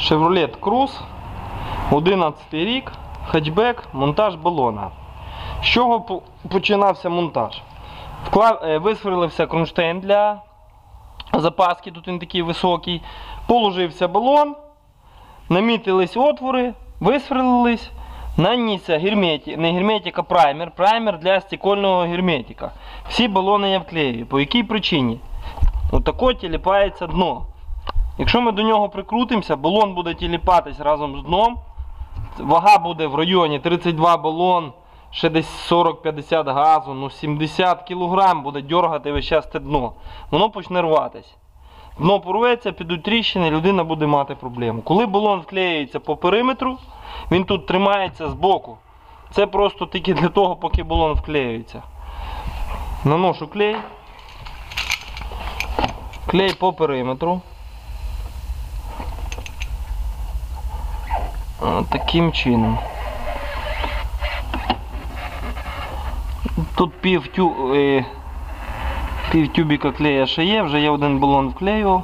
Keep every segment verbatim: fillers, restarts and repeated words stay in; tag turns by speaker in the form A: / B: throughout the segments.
A: Chevrolet Cruze, одинадцятий рік, хетчбек, монтаж балона. З чого починався монтаж? Вклад... Висверлився кронштейн для запаски, тут він такий високий, положився балон, намітились отвори, висверлились, нанісся герметик, не герметик, а праймер, праймер для стекольного герметика. Всі балони я вклеюю. По якій причині? Отако тіліпається дно. Якщо ми до нього прикрутимося, балон буде тіліпатись разом з дном, вага буде в районі тридцять два балон, ще десь сорок-п'ятдесят газу, ну сімдесят кілограм буде дергати весь час те дно. Воно почне рватись. Дно порветься, підуть тріщини, людина буде мати проблему. Коли балон вклеюється по периметру, він тут тримається збоку. Це просто тільки для того, поки балон вклеюється. Наношу клей. Клей по периметру. От таким чином. Тут пів, тю, е, пів тюбіка клея ще є, вже я один балон вклеював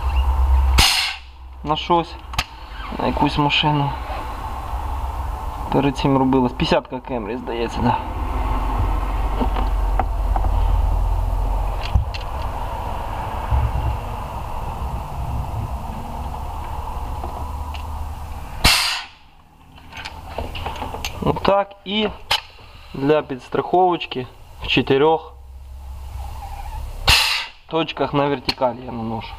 A: на щось, на якусь машину. Перед цим робилось п'ятдесятка Camry, здається, да. Отак, і для підстраховочки в чотирьох точках на вертикалі я наношу.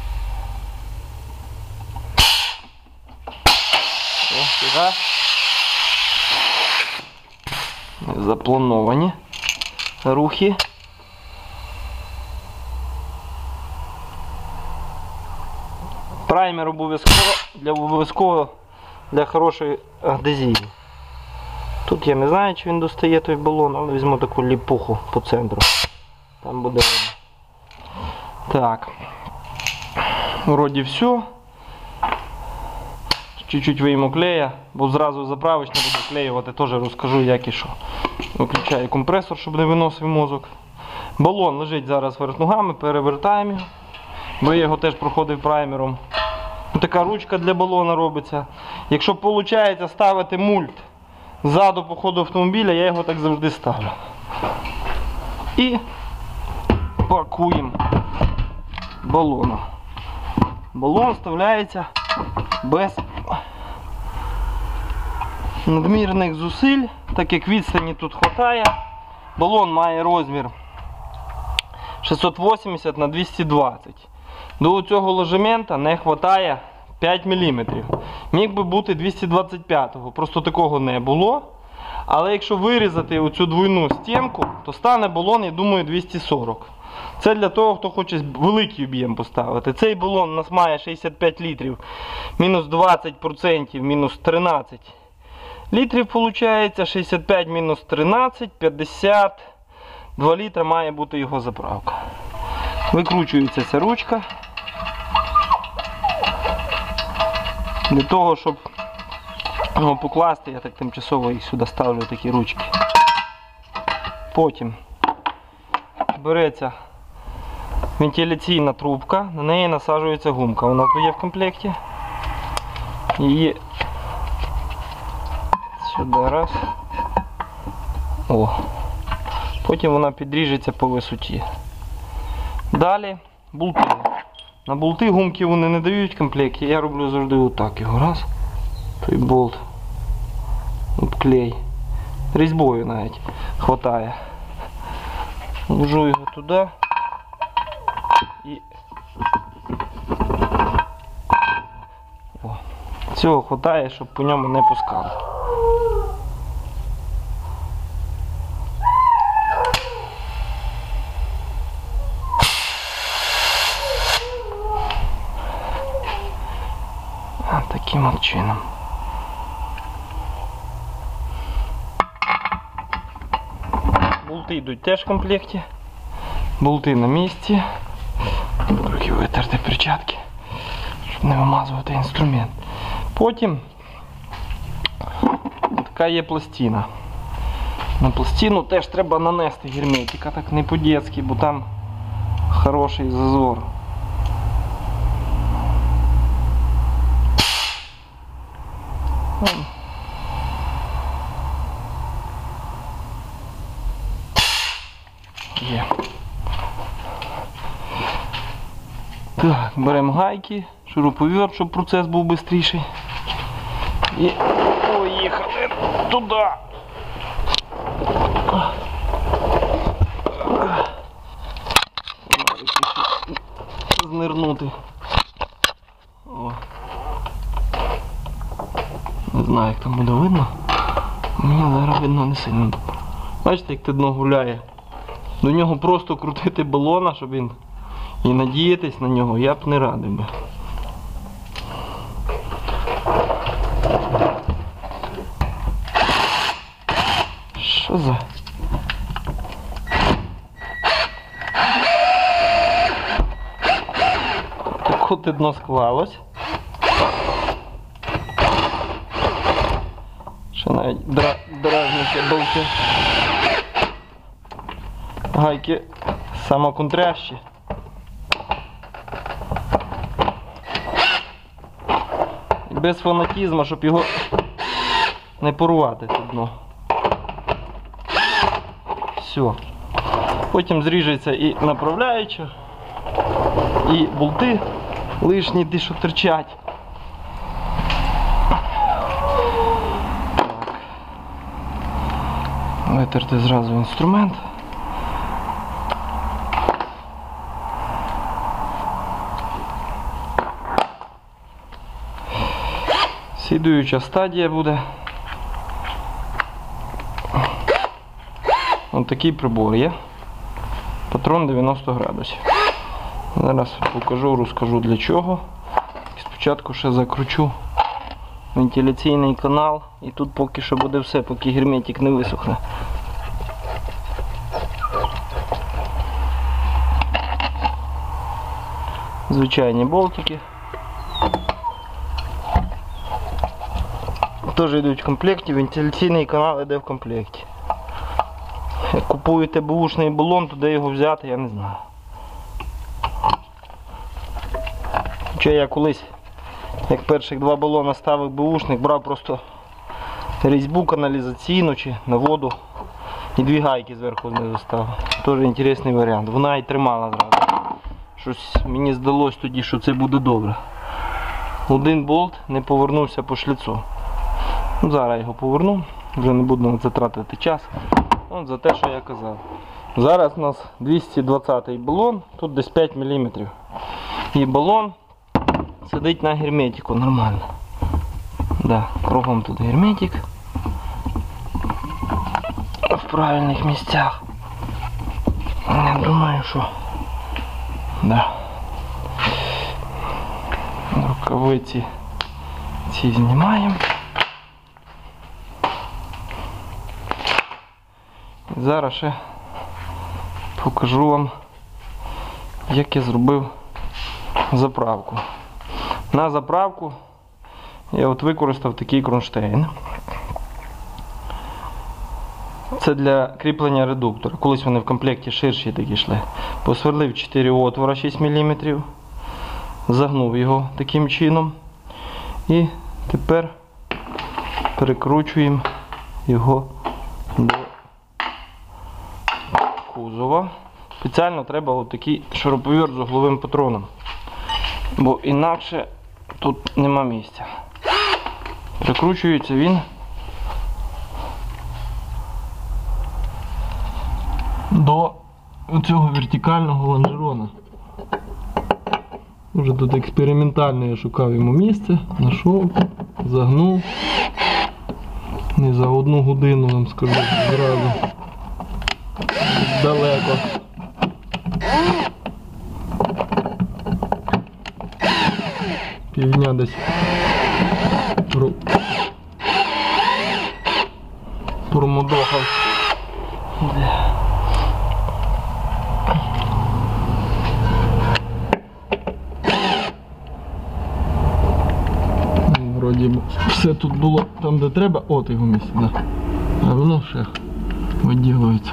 A: Ось, заплановані рухи. Праймер обов'язково для обов'язково для хорошої адезії. Тут я не знаю, чи він достає той балон, але візьму таку ліпуху по центру. Там буде видно. Так. Вроді все. Чуть-чуть вийму клея, бо зразу заправочно буду клеювати, теж розкажу як і що. Виключаю компресор, щоб не виносив мозок. Балон лежить зараз вверх ногами, перевертаємо його, бо я його теж проходив праймером. Така ручка для балона робиться. Якщо виходить ставити мульт ззаду по ходу автомобіля, я його так завжди ставлю. І пакуємо балон. Балон вставляється без надмірних зусиль, так як відстані тут вистачає. Балон має розмір шістсот вісімдесят на двісті двадцять. До цього ложемента не вистачає п'ять міліметрів. Міг би бути двісті двадцять п'ятого, просто такого не було. Але якщо вирізати оцю двойну стінку, то стане балон, я думаю, двісті сорок. Це для того, хто хоче великий об'єм поставити. Цей балон у нас має шістдесят п'ять літрів, мінус двадцять відсотків, мінус тринадцять літрів виходить, шістдесят п'ять мінус тринадцять, п'ятдесят два літра має бути його заправка. Викручується ця ручка. Для того, щоб його покласти, я так тимчасово їх сюди ставлю, такі ручки. Потім береться вентиляційна трубка, на неї насаджується гумка. Вона тут є в комплекті. Її сюди раз. О. Потім вона підріжеться по висоті. Далі болти. На болти гумки вони не дають в комплекті. Я роблю завжди отак його. Раз. Той болт. Обклей. Різьбою навіть хватає. Ложу його туди. І О. Цього хватає, щоб по ньому не пускало. Таким от чином. Болти йдуть теж в комплекті. Болти на місці. Трохи витерти перчатки, щоб не вимазувати інструмент. Потім така є пластина. На пластину теж треба нанести герметика, так не по-дєцьки, бо там хороший зазор. Є. Так, беремо гайки, шуруповерт, щоб процес був швидший. І поїхали туди. Знирнути. О. Не знаю, як там буде видно. Мені зараз видно не сильно добре. Бачите, як те дно гуляє. До нього просто крутити балона, щоб він і надіятись на нього, я б не радив би. Що за? Так от дно склалось. Ще навіть дра... дражниче болти. Гайки самоконтрящі. Без фанатізму, щоб його не порвати це дно. Все. Потім зріжеться і направляюча, і болти лишні, ті, що терчать. Так. Витерти зразу інструмент. Слідуюча стадія буде. Ось такий прибор є. Патрон дев'яносто градусів. Зараз покажу, розкажу для чого. Спочатку ще закручу вентиляційний канал. І тут поки що буде все, поки герметик не висохне. Звичайні болтики. Теж йдуть в комплекті, вентиляційний канал йде в комплекті. Як купуєте беушний балон, то де його взяти, я не знаю. Хоча я колись, як перших два балона ставив беушник, брав просто різьбу каналізаційну чи на воду і дві гайки зверху знизу ставив. Теж інтересний варіант. Вона і тримала зразу. Щось мені здалося тоді, що це буде добре. Один болт не повернувся по шліцу. Ну, зараз я його поверну, вже не буду на це тратити час. От за те, що я казав. Зараз у нас двісті двадцятий балон, тут десь п'ять міліметрів. І балон сидить на герметику нормально. Да, кругом тут герметик. В правильних місцях. Я думаю, що... Да. Рукавиці ці знімаємо. Зараз ще покажу вам, як я зробив заправку. На заправку я от використав такий кронштейн. Це для кріплення редуктора. Колись вони в комплекті ширші такі йшли. Посверлив чотири отвора шість міліметрів, загнув його таким чином і тепер перекручуємо його до кузова. Спеціально треба отакий шуруповерт з угловим патроном, бо інакше тут нема місця. Прикручується він до цього вертикального лонжерона. Уже тут експериментально я шукав йому місце, знайшов, загнув. Не за одну годину, вам скажу, зразу. Далеко. Півдня десь промудохав. Вроді все тут було там, де треба, от його місце, да. А воно ще виділується.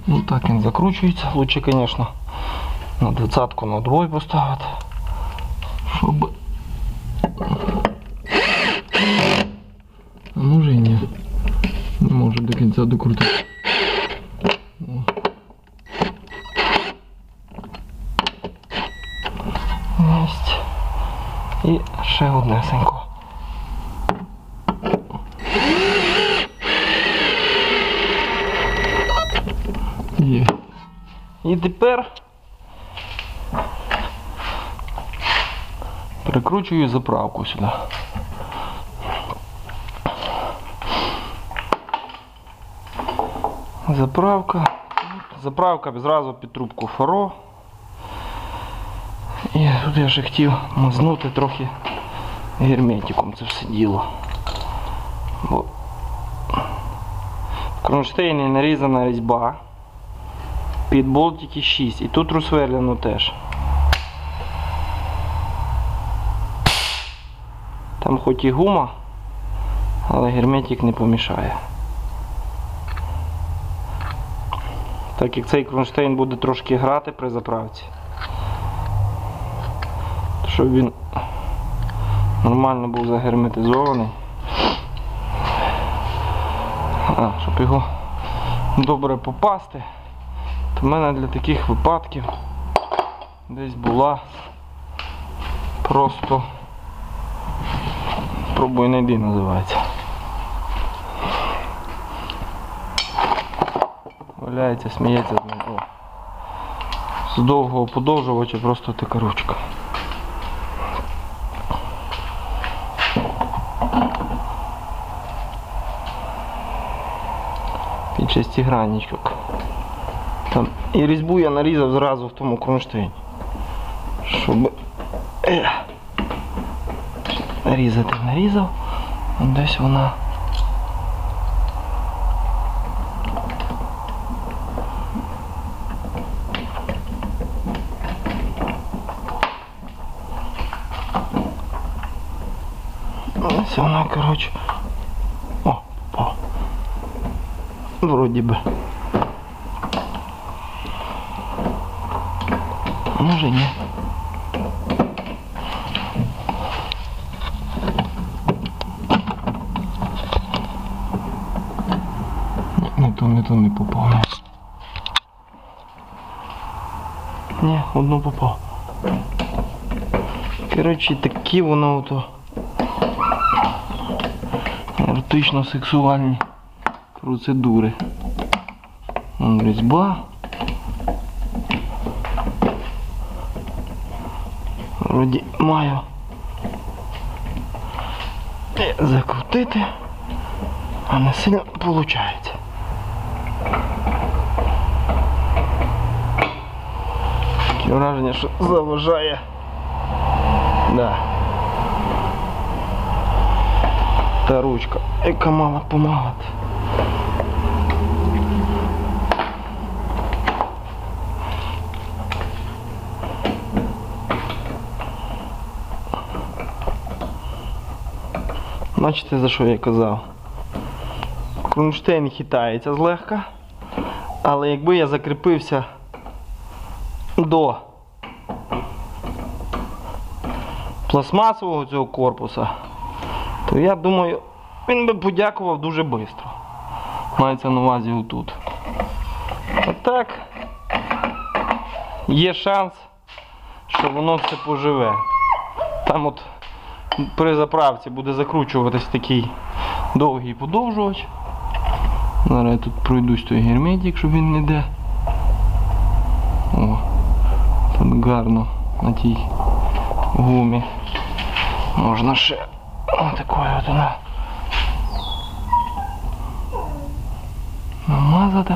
A: Ну так він закручується. Лучше, звісно, на двадцятку на двой поставити. Щоб... А може і ні. Не можу до кінця докрутити. Єсть. І ще однесенько. Є. І тепер прикручую заправку сюди. Заправка. Заправка зразу під трубку фаро. І тут я ще хотів мазнути трохи герметиком це все діло. Бо в кронштейні нарізана різьба під болтики шість. І тут розсверлено теж. Там хоч і гума, але герметик не помішає. Так як цей кронштейн буде трошки грати при заправці, щоб він нормально був загерметизований, а, щоб його добре попасти, то в мене для таких випадків десь була просто пробуй найди, називається. Валяється, сміється з ним. О. З довгого подовжувача просто така ручка. Під шестигранничок. Там і різьбу я нарізав зразу в тому кронштейні, щоб е, нарізати нарізав, десь вона ось вона, коротше, о, о, вроді би. Може ні. Не то, не то не попав. Ні, одну попав. Коротше, такі воно ото еротично-сексуальні процедури. Вон різьба. Вроді маю закрутити, а не сильно виходить. Таке враження, що заважає. Да. Та ручка, яка мала помагати. Бачите, за що я казав? Кронштейн хитається злегка, але якби я закріпився до пластмасового цього корпуса, то я думаю, він би подякував дуже швидко. Мається на увазі отут. А так, є шанс, що воно все поживе. Там от при заправці буде закручуватись такий довгий подовжувач. Зараз я тут пройдусь той герметик, щоб він не де. О, тут гарно на тій гумі. Можна ще отакою от вона намазати.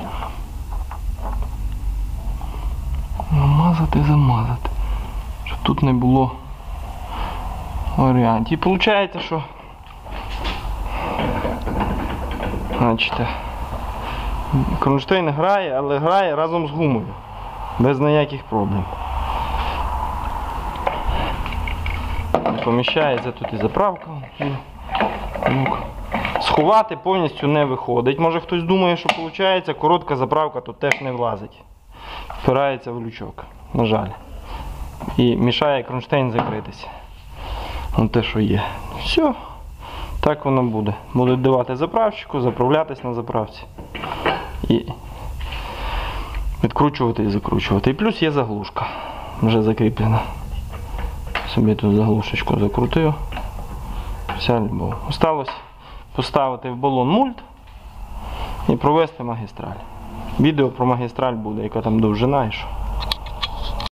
A: Намазати, замазати. Щоб тут не було варіантів. І виходить, що бачите, кронштейн грає, але грає разом з гумою. Без ніяких проблем. Поміщається тут і заправка. Ну, Сховати повністю не виходить. Може хтось думає, що виходить, коротка заправка тут теж не влазить. Впирається в лючок, на жаль. І мішає кронштейн закритися. Ось те, що є. Все. Так воно буде. Будуть давати заправщику, заправлятись на заправці. І відкручувати і закручувати. І плюс є заглушка. Вже закріплена. Собі тут заглушечку закрутив. Вся любов. Осталось поставити в балон мульт і провести магістраль. Відео про магістраль буде, яка там довжина і що.